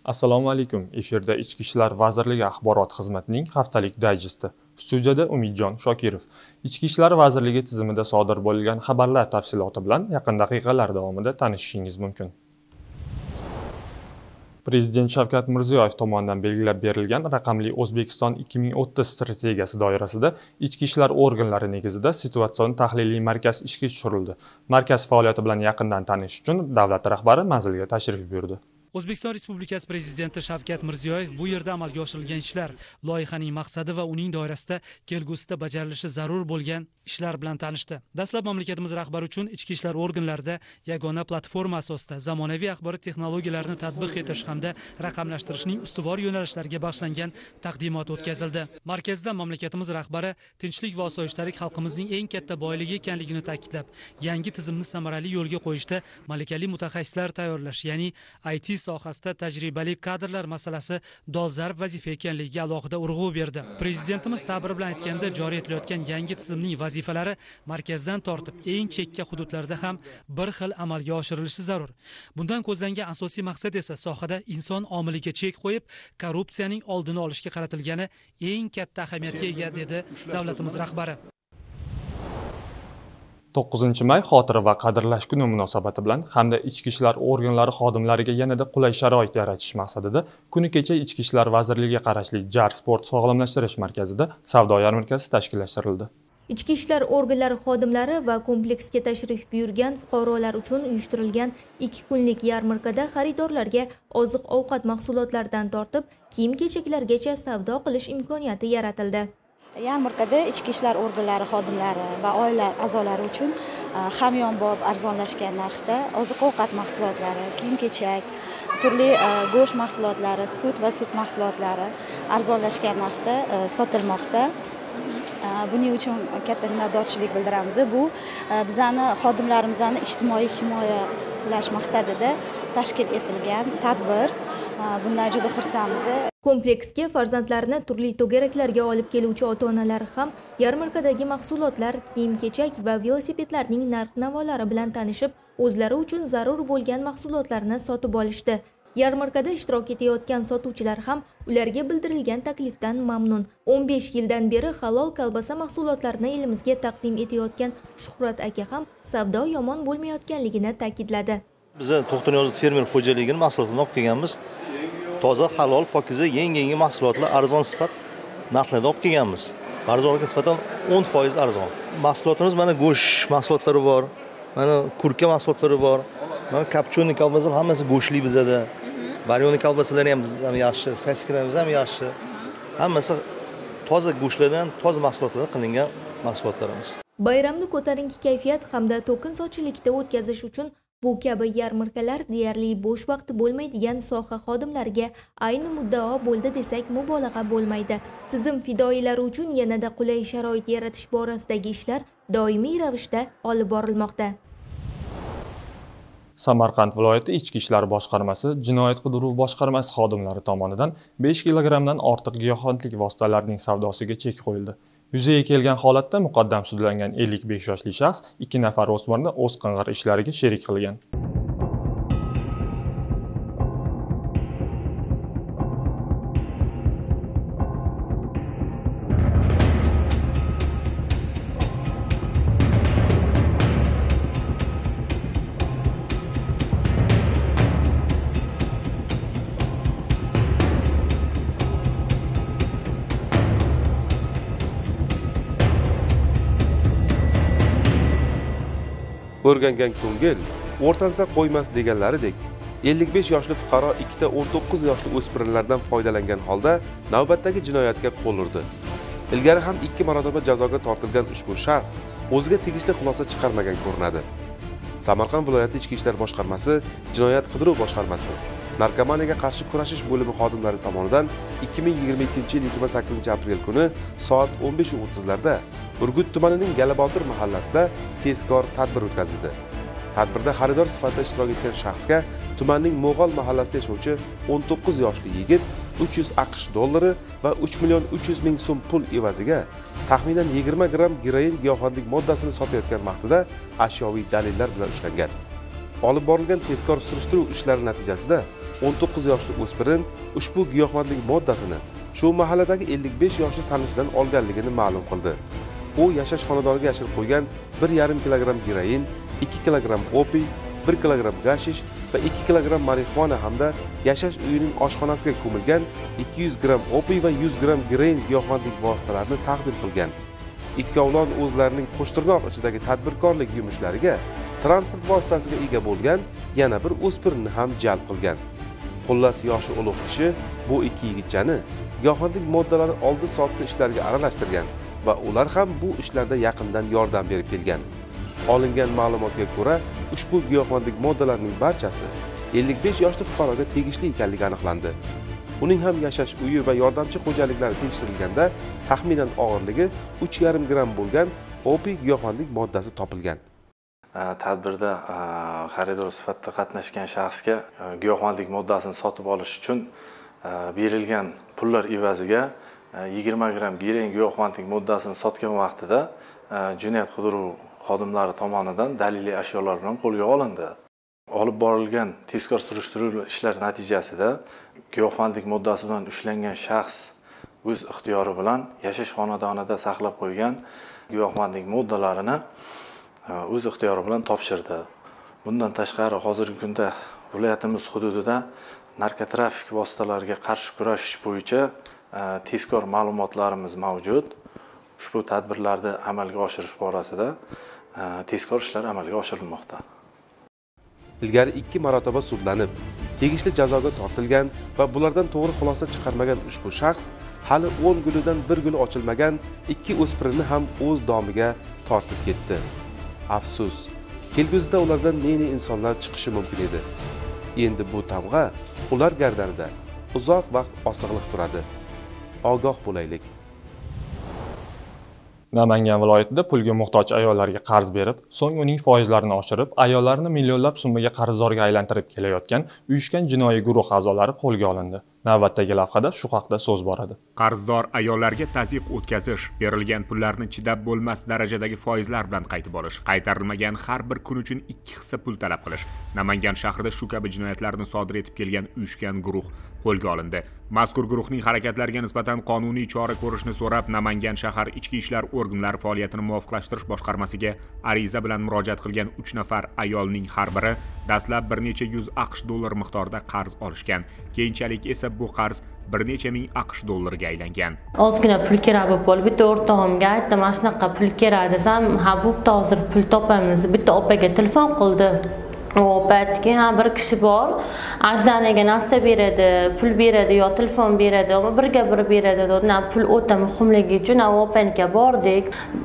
Assalomu alaykum. Efirda Ichki ishlar vazirligi axborot xizmatining haftalik dayjesti. Studiyada Umidjon Shokirov. Ichki ishlar vazirligi tizimida sodir bo'lgan xabarlar tafsiloti bilan yaqin daqiqalar davomida tanishishingiz mumkin. Prezident Shavkat Mirziyoyev tomonidan belgilab berilgan raqamli O'zbekiston 2030 strategiyasi doirasida ichki ishlar organlari negizida situatsion tahliliy markaz ishga tushirildi. Markaz faoliyati bilan yaqindan tanishish uchun davlat rahbari manzilga tashrif buyurdi. O'zbekiston Respublikasi Prezidenti Shavkat Mirziyoyev bu yerda amalga oshirilgan ishlar, loyihaning maqsadi va uning doirasida kelgusida bajarilishi zarur bo'lgan ishlar bilan tanishdi. Dastlab mamlakatimiz rahbari uchun ichki ishlar organlarida yagona platforma asosida zamonaviy axborot texnologiyalarini tatbiq etish hamda raqamlashtirishning ustuvor yo'nalishlariga bag'ishlangan taqdimot o'tkazildi. Markazda mamlakatimiz rahbari tinchlik va osoyishtalik xalqimizning eng katta boyligi ekanligini ta'kidlab, yangi tizimni samarali yo'lga qo'yishda malakali mutaxassislar tayyorlash, ya'ni IT sohasida tajribali kadrlar masalasi dolzarb vazifa ekanligiga alohida urg'u berdi. Prezidentimiz ta'biri bilan aytganda, joriy etilayotgan yangi tizimning vazifalari markazdan tortib eng chekka hududlarda ham bir xil amalga oshirilishi zarur. Bundan ko'zlangan asosiy maqsad esa sohada inson omiliga chek qo'yib, korrupsiyaning oldini olishga qaratilgani eng katta ahamiyatga ega, dedi davlatimiz rahbari. 9-may xotira va qadrlash kuni munosabati bilan hamda ichki ishlar organlari xodimlariga yanada qulay sharoit yaratish maqsadida kuni kecha Ichki ishlar vazirligiga qarashli JAR sport sog'lomlashtirish markazida savdo yarmarkasi tashkillashtirildi. Ichki ishlar organlari xodimlari va kompleksga tashrif buyurgan fuqarolar uchun uyushtirilgan 2 kunlik yarmarkada xaridorlarga oziq-ovqat mahsulotlaridan tortib kiyim-kechaklargacha savdo qilish imkoniyati yaratildi. Yarmarkada ichki ishlar organlari xodimlari va oila a'zolari uchun hamyonbop arzonlashgan narxda oziq-ovqat mahsulotlari, kiyim-kechak, turli go'sht mahsulotlari, sut va sut mahsulotlari arzonlashgan narxda sotilmoqda. Buning uchun katta minnatdorchilik bildiramiz. Bu bizani xodimlarimizni ijtimoiy himoyalash maqsadida tashkil etilgan tadbir. Bundan juda xursandmiz. Kompleksga farzandlarini turli to'garaklarga olib keluvchi ota-onalar ham yarmarkadagi mahsulotlar, kiyim-kechak va velosipedlarning narx-navolari bilan tanishib, o'zlari uchun zarur bo'lgan mahsulotlarni sotib olishdi. Yarmarkada ishtirok etayotgan sotuvchilar ham ularga bildirilgan taklifdan mamnun. 15 yildan beri halol kolbasa mahsulotlarini elimizga taqdim etayotgan Shuhrat aka ham savdo yomon bo'lmayotganligini ta'kidladi. Biz To'xtaniyozov fermer xo'jaligini mahsulotini olib kelganmiz. Toza, halol, pokiza, yangi mahsulotlar arzon sifat narxlarda olib kelganmiz. Arzonga nisbatan 10% arzon. Mahsulotlarimiz mana go'sht mahsulotlari bor, mana kurka mahsulotlari bor. Mana kapchoni kolbasalar hammasi go'shtli bizada. Baryoni kolbasalari ham yaxshi, saskilarimiz ham yaxshi. Hammasi toza go'shtlardan, toza mahsulotlardan qilingan mahsulotlarimiz. Bayramni ko'tarinki kayfiyat hamda to'kin sochilikda o'tkazish uchun bu kabi yarmarkalar deyarli bo'sh vaqti bo'lmaydigan soha xodimlariga ayni muddao bo'ldi desak mubolag'a bo'lmaydi. Tizim fidoyilari uchun yanada qulay sharoit yaratish borasidagi ishlar doimiy ravishda olib borilmoqda. Samarqand viloyati Ichki ishlar boshqarmasi Jinoyat qidiruv boshqarmasi xodimlari tomonidan 5 kilogramdan ortiq giyohvandlik vositalarining savdosiga chek qo'yildi. Yuzaga kelgan holatda muqaddam sudlangan 55 yoshli shaxs 2 nafar o'smirni o'z qing'ir ishlariga sherik qilgan. O'rgangan ko'ngil o'rtansa qo'ymas deganlaridek 55 yoshli fuqaro 2 19 yoshli o'spirinlardan foydalangan holda navbatdagi jinoyatga qo'l urdi. Ilgari ham 2 marotaba jazoga tortilgan ushbu shaxs o'ziga tegishli xulosa chiqarmagan ko'rinadi. Samarqand viloyati Ichki ishlar boshqarmasi Jinoyat qidiruv boshqarmasi narkomaniyaga qarshi kurashish bo'limi xodimlari tomonidan 2022-yil 28-aprel kuni soat 15:30 larda Urgut tumanining Galabotir mahallasida tezkor tadbir o'tkazildi. Tadbirda xaridor sifatida ishtirok etgan shaxsga tumanning Mo'g'ol mahallasida yashovchi 19 yoshli yigit 300 AQSh dollari va 3.300.000 so'm pul evaziga taxminan 20 gram geroin giyohvandlik moddasini sotayotgan vaqtida ashyoviy dalillar bilan ushlangan. Olib borilgan tezkor surishtiruv ishlari natijasida 19 yoshli o'spirin ushbu giyohvandlik moddasini shu mahalladagi 55 yoshli tanishidan olganligini ma'lum qildi. U yashash xonadoniga yashirib qo'ygan 1,5 kilogramm heroin, 2 kilogramm opiy, 1 kilogramm gashish va 2 kilogramm marixuana hamda yashash uyining oshxonasiga ko'milgan 200 gramm opiy va 100 gramm heroin giyohvandlik vositalarini taqdim qilgan. Ikkovlon o'zlarining qo'shtirnoq ichidagi tadbirkorlik yumushlariga transport vositasiga ega bo'lgan yana bir o'spirinni ham jalb qilgan. Xullas, yoshi ulug' kishi bu ikki yigitchani giyohvandlik moddalari oldi-sotdi ishlariga aralashtirgan va ular ham bu ishlarda yaqindan yordam berib kelgan. Olingan ma'lumotga ko'ra, ushbu giyohvandlik moddalarining barchasi 55 yoshli fuqaroga tegishli ekanligi aniqlandi. Uning ham yashash uyi va yordamchi xo'jaliklari tekshirilganda taxminan og'irligi 3,5 gramm bo'lgan opiy giyohvandlik moddasi topilgan. Tadbirda xaridor sifatida qatnashgan shaxsga giyohvandlik moddasini sotib olish uchun berilgan pullar evaziga 20 gramm heroin giyohvandlik moddasini sotgan vaqtida jinoyat qidiruv xodimlari tomonidan daliliy ashyolar bilan qo'lga olindi. Olib borilgan tezkor surishtiruv ishlari natijasida giyohvandlik moddasi bilan ushlangan shaxs o'z ixtiyori bilan yashash xonadonida saqlab qo'ygan giyohvandlik moddalarini o'z ixtiyori bilan topshirdi. Bundan tashqari hozirgi kunda viloyatimiz hududida narkotrafik vositalariga qarshi kurashish bo'yicha tezkor ma'lumotlarimiz mavjud. Ushbu tadbirlarni amalga oshirish borasida tezkor ishlar amalga oshirilmoqda. Ilgari 2 marotaba sudlanib, tegishli jazoga tortilgan va bulardan to'g'ri xulosa chiqarmagan ushbu shaxs hali 10 gulidan 1 guli ochilmagan 2 o'spirinni ham o'z domiga tortib ketdi. Afsus, kelgusida ulardan ne insonlar chiqishi mumkin edi. Endi bu tamg'a ular gardanida uzoq vaqt osig'liq turadi. Ogoh bo'laylik. Namangan viloyatida pulga muhtoj ayollarga qarz berib, so'ng uning foizlarini oshirib, ayollarni millionlab so'mga qarzdorga aylantirib kelayotgan uyushgan jinoiy guruh a'zolari qo'lga olindi. Navbatdagi lavhada shu haqda so'z boradi. Qarzdor ayollarga tazyiq o'tkazish, berilgan pullarni chidab bo'lmas darajadagi foizlar bilan qaytib olish, qaytarilmagan har bir kun uchun 2 hissa pul talab qilish. Namangan shahrida shu kabi jinoyatlarni sodir etib kelgan uyushgan guruh qo'lga olindi. Mazkur guruhning harakatlariga nisbatan qonuniy chora ko'rishni so'rab, Namangan shahar ichki ishlar organlari faoliyatini muvofiqlashtirish boshqarmasiga ariza bilan murojaat qilgan 3 nafar ayolning har biri dastlab bir necha yuz AQSh dollar miqdorida qarz olishgan. Keyinchalik esa bu qarz bir necha ming AQSh dollariga aylangan. Ozgina pul kerak bo'lib, bitta o'rtog'imga aytdim, mana shunaqa pul kerak desam, ha bo'pti, hozir pul topamiz. Bitta opaga telefon qildi. O aytdiki, ha bir kishi bor, ajdaniga narsa beradi, pul beradi yo telefon beradi, ama birga bir beradi dedi. Pul o'ta muhimligi uchun opaniga bordik.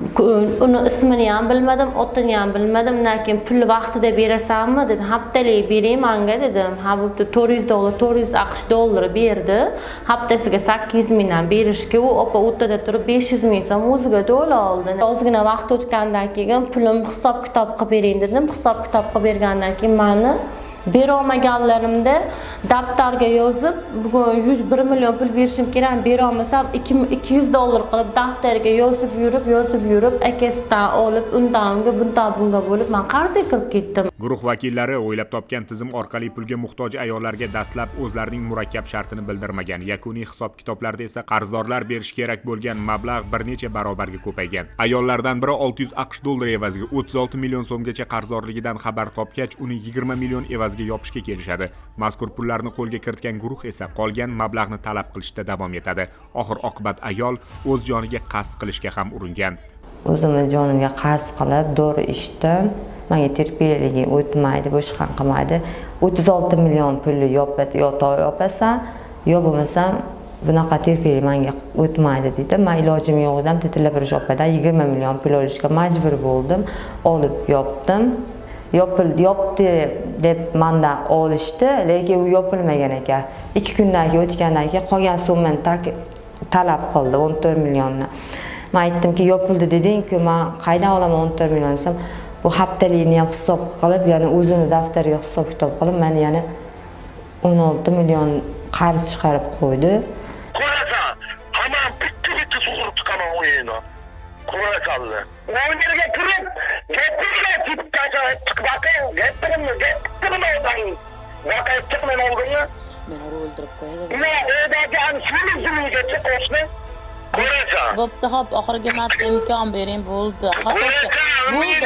Uni ismini ham bilmadim, otini ham bilmadim. Lekin pul vaqtida berasanmi dedi. Haftalik bering menga dedim. Ha bo'pti, 400 dollar, 400 AQSh dollari berdi. Haftasiga 800 mingdan berishga u opa o'rtada turib 500 ming so'm o'ziga to'la oldi. Ozgina vaqt o'tgandan keyin pulim hisob kitob qilib bering dedim. Hisob kitob qilib bergandan keyin meni berolmaganlarimda daftarga yozib, bugun 101 million pul berishim kerak, berolmasam 200 dollar qilib daftarga yozib yurib, akasidan olib, undan bunga bo'lib men qarzga kirib ketdim. Guruh vakillari o'ylab topgan tizim orqali pulga muhtoj ayollarga dastlab o'zlarining murakkab shartini bildirmagan. Yakuniy hisob-kitoblarda esa qarzdorlar berish kerak bo'lgan mablag' bir necha barobarga ko'paygan. Ayollardan biri 600 AQSh dollari evaziga 36 million so'mgacha qarzdorligidan xabar topgach, uni 20 million evaziga yopishga kelishadi. Mazkur pullarni qo'lga kiritgan guruh esa qolgan mablag'ni talab qilishda davom etadi. Oxir oqibat ayol o'z joniga qasd qilishga ham uringan. O'zimning jonimga qarz qilib, dori ichdim. Menga terpiyaligi o'tmaydi, boshqa qilmaydi. 36 million pulni yopasan, yo bo'lmasam bunaqa terpiyalik menga o'tmaydi dedi. Men ilojim yo'q edim, Tetilabirish opadan 20 million pul olishga majbur bo'ldim. Olib yopdim. Yopdi deb mendan olishdi, lekin u yopilmagan ekan. 2 kundan keyin o'tgandan keyin qolgan summani talab qildi, 14 millionni. Men aytdimki, yopildi deding-ku, men qaydan olaman 14 million desam, bu haftalikni ham hisob qilib, ya'ni o'zini daftariga hisob kitob qilib, meni yana 16 million qarz chiqarib qo'ydi. Qo'yasan, hamma bitta sug'urib chiqaman o'yini. Qo'yasanlar. O'yinga turib, gapirgan chiqib chiqib meni o'ldirib qo'yadi. Bo'pti, hop, oxirgi marta imkon bering, bo'ldi. Xatoga. Bo'ldi.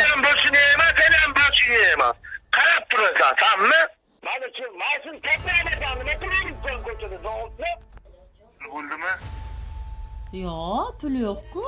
Qarab turasan, sanmi? Mana shu mashin kattalardan nima qilyapsan ko'chada? Zo'rmi? Bo'ldimi? Yo'q, pul yo'q-ku.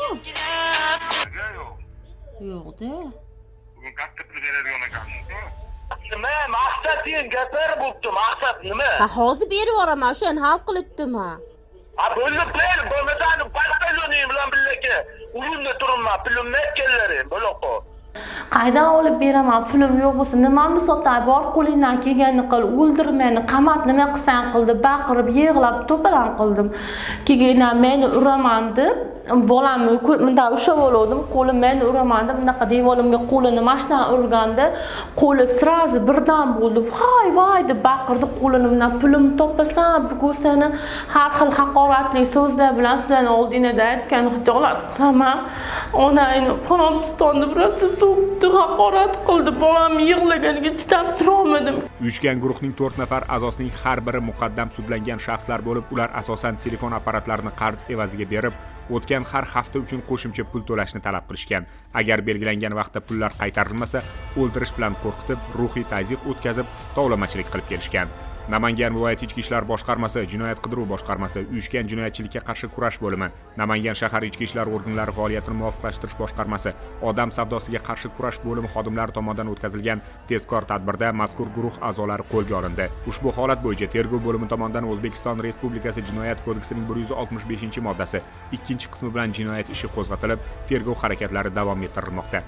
Yo'q-da. Bugun katta pul beradigan ekansiz-ku. Nima? Maqsading gapir bo'pti, maqsad nima? Ha, hozir berib yuboraman, o'shani hal qilibdim ha. Ha, ber, bo'lmasam patrulyoning bilan birga urinda turibman, pulimni aytganlaring, bo'loqo. Qaydan olib beraman? Pulim yo'q bo'lsa, nimani sotay? Bor qo'lingdan kelganini qil, o'ldir meni, qamat, nima qilsang qildi, baqirib, yig'lab, to'palan qildim. Keyin meni uraman deb, bolamni bunday ushlab oldim, qo'lim meni uraman deb, bunaqa devolimga qo'lini mashinadan urganda, qo'li srazi birdan bo'ldi. Voy deb baqirdi, qo'lini bilan pulim topasan, bugun seni har xil haqoratli so'zlar bilan sizlarning oldingizda aytgan hijolat qilaman. Onangni Pokistonni birasi so'kdi, haqorat qildi, bolam yig'laganiga chidab tura olmadim. Uyushgan guruhning 4 nafar a'zosining har biri muqaddam sudlangan shaxslar bo'lib, ular asosan telefon apparatlarini qarz evaziga berib, o'tgan har hafta uchun qo'shimcha pul to'lashni talab qilishgan. Agar belgilangan vaqtda pullar qaytarilmasa, o'ldirish bilan qo'rqitib, ruhiy tazyiq o'tkazib, tovlamachilik qilib kelishgan. Namangan viloyat ichki ishlar boshqarmasi, jinoyat qidiruv boshqarmasi, uyushgan jinoyatchilikka qarshi kurash bo'limi, Namangan shahar ichki ishlar organlari faoliyatini muvofiqlashtirish boshqarmasi, odam savdosiga qarshi kurash bo'limi xodimlari tomonidan o'tkazilgan tezkor tadbirda mazkur guruh a'zolari qo'lga olindi. Ushbu holat bo'yicha tergov bo'limi tomonidan O'zbekiston Respublikasi Jinoyat kodeksining 165-moddasi 2-qismi bilan jinoyat ishi qo'zg'atilib, tergov harakatlari davom ettirilmoqda.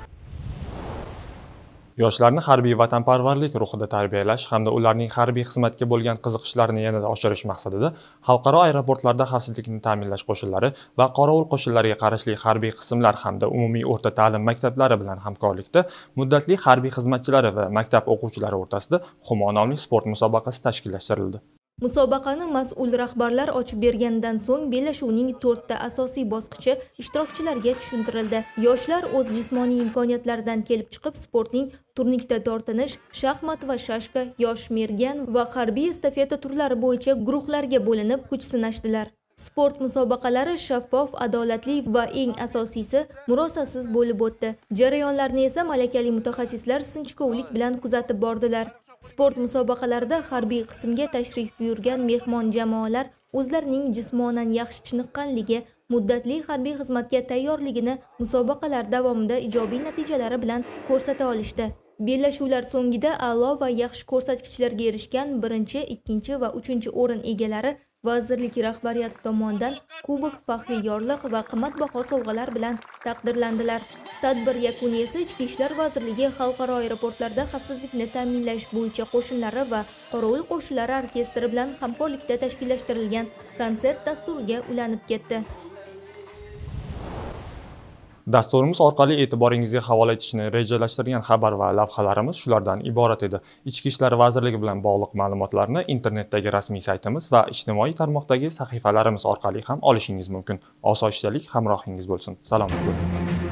Yoshlarni harbiy vatanparvarlik ruhida tarbiyalash hamda ularning harbiy xizmatga bo'lgan qiziqishlarini yanada oshirish maqsadida xalqaro aeroportlarda xavfsizlikni ta'minlash qo'shinlari va qorovul qo'shinlariga qarashli harbiy qismlar hamda umumiy o'rta ta'lim maktablari bilan hamkorlikda muddatli harbiy xizmatchilari va maktab o'quvchilari o'rtasida Humo nomli sport musobaqasi tashkillashtirildi. Musobaqani mas'ul rahbarlar ochib bergandan so'ng bellashuvning 4 ta asosiy bosqichi ishtirokchilarga tushuntirildi. Yoshlar o'z jismoniy imkoniyatlaridan kelib chiqib sportning turnikda tortinish, shaxmat va shashka, yosh mergan va harbiy estafeta turlari bo'yicha guruhlarga bo'linib kuch sinashdilar. Sport musobaqalari shaffof, adolatli va eng asosiysi murosasiz bo'lib o'tdi. Jarayonlarni esa malakali mutaxassislar sinchkovlik bilan kuzatib bordilar. Sport musobaqalarida harbiy qismga tashrif buyurgan mehmon jamoalar o'zlarining jismonan yaxshi chiniqqanligi, muddatli harbiy xizmatga tayyorligini musobaqalar davomida ijobiy natijalari bilan ko'rsata olishdi. Bellashuvlar so'ngida a'lo va yaxshi ko'rsatkichlarga erishgan 1-chi, 2-chi va 3-chi o'rin egalari vazirlik rahbariyati tomonidan kubok, faxriy yorliq va qimmatbaho sovg'alar bilan taqdirlandilar. Tadbir yakuni esa Ichki ishlar vazirligi xalqaro aeroportlarda xavfsizlikni ta'minlash bo'yicha qo'shinlari va qorovul qo'shinlari orkestri bilan hamkorlikda tashkillashtirilgan konsert dasturiga ulanib ketdi. Dasturimiz orqali e'tiboringizga havola etishni rejalashtirgan xabar va lavhalarimiz shulardan iborat edi. Ichki ishlar vazirligi bilan bog'liq ma'lumotlarni internetdagi rasmiy saytimiz va ijtimoiy tarmoqdagi sahifalarimiz orqali ham olishingiz mumkin. Osoyishtalik hamrohingiz bo'lsin. Salomat bo'ling.